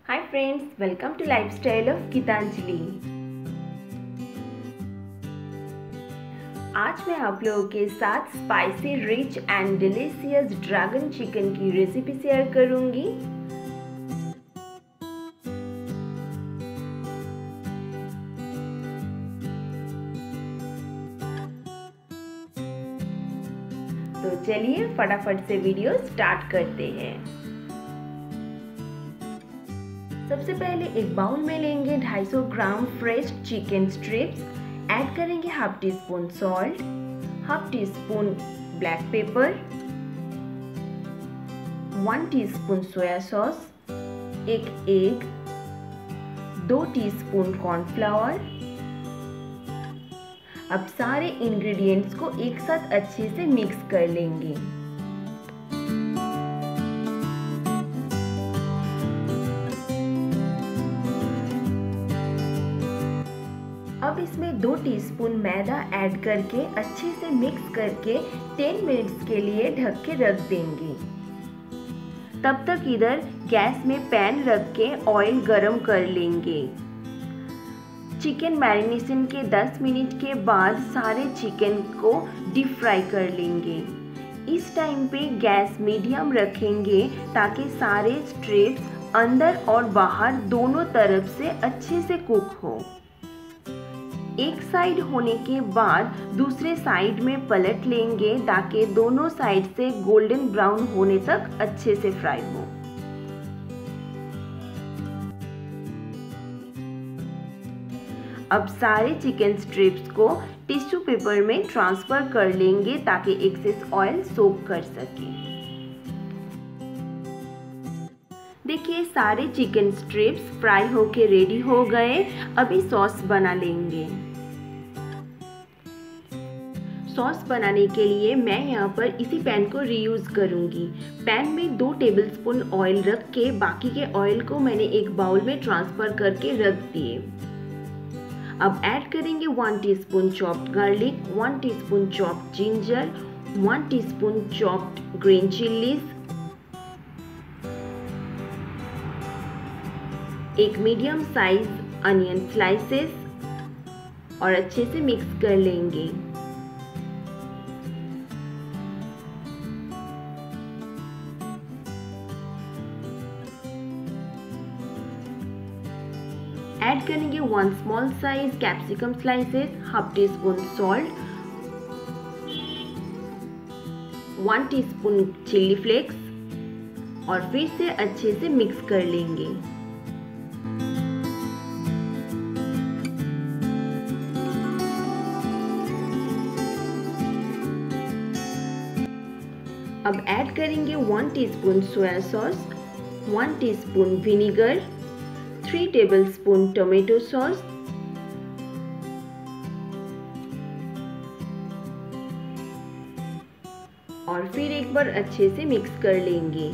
Hi friends, welcome to lifestyle of Geetanjali. आज मैं आप लोगों के साथ spicy rich and delicious dragon chicken की रेसिपी शेयर करूंगी। तो चलिए फटाफट से वीडियो स्टार्ट करते हैं। सबसे पहले एक बाउल में लेंगे 250 gram fresh chicken strips, add करेंगे half teaspoon salt, half teaspoon black pepper, 1 teaspoon soya sauce, एक एग, 2 टीस्पून कॉर्नफ्लावर। अब सारे इंग्रेडिएंट्स को एक साथ अच्छे से मिक्स कर लेंगे। अब इसमें 2 टीस्पून मैदा ऐड करके अच्छे से मिक्स करके 10 मिनट्स के लिए ढक के रख देंगे। तब तक इधर गैस में पैन रख के ऑयल गरम कर लेंगे। चिकन मैरिनेशन के 10 मिनट के बाद सारे चिकन को डीप फ्राई कर लेंगे। इस टाइम पे गैस मीडियम रखेंगे ताकि सारे स्ट्रिप्स अंदर और बाहर दोनों तरफ से अच्छे से कुक हो। एक साइड होने के बाद दूसरे साइड में पलट लेंगे ताकि दोनों साइड से गोल्डन ब्राउन होने तक अच्छे से फ्राई हो। अब सारे चिकन स्ट्रिप्स को टिश्यू पेपर में ट्रांसफर कर लेंगे ताकि एक्सेस ऑयल सोक कर सके। देखिए सारे चिकन स्ट्रिप्स फ्राई होके रेडी हो गए। अभी सॉस बना लेंगे। सॉस बनाने के लिए मैं यहाँ पर इसी पैन को रीयूज करूँगी। पैन में 2 टेबलस्पून ऑयल रख के बाकी के ऑयल को मैंने एक बाउल में ट्रांसफर करके रख दिए। अब ऐड करेंगे 1 teaspoon chopped garlic, 1 teaspoon chopped ginger, 1 teaspoon chopped green chillies, एक मीडियम साइज अनियन स्लाइसेस और अच्छे से मिक्स कर लेंगे। ऐड करेंगे 1 small size capsicum slices, half teaspoon salt, 1 teaspoon chilli flakes और फिर से अच्छे से मिक्स कर लेंगे। अब ऐड करेंगे 1 teaspoon soya sauce, 1 teaspoon vinegar, 3 tablespoon tomato sauce, और फिर एक बार अच्छे से मिक्स कर लेंगे।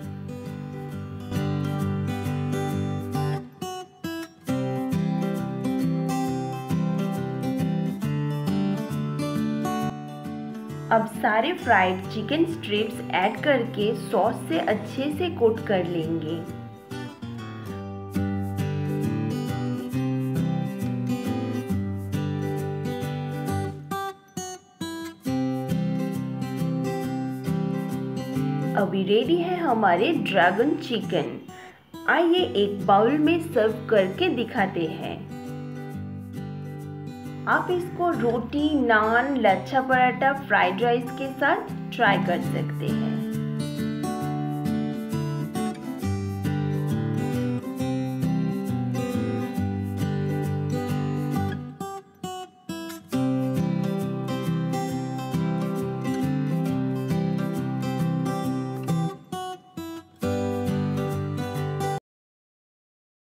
अब सारे फ्राइड चिकन स्ट्रिप्स ऐड करके सॉस से अच्छे से कोट कर लेंगे। अभी रेडी है हमारे ड्रैगन चिकन। आइए एक बाउल में सर्व करके दिखाते हैं। आप इसको रोटी, नान, लच्छा पराठा, फ्राइड राइस के साथ ट्राई कर सकते हैं।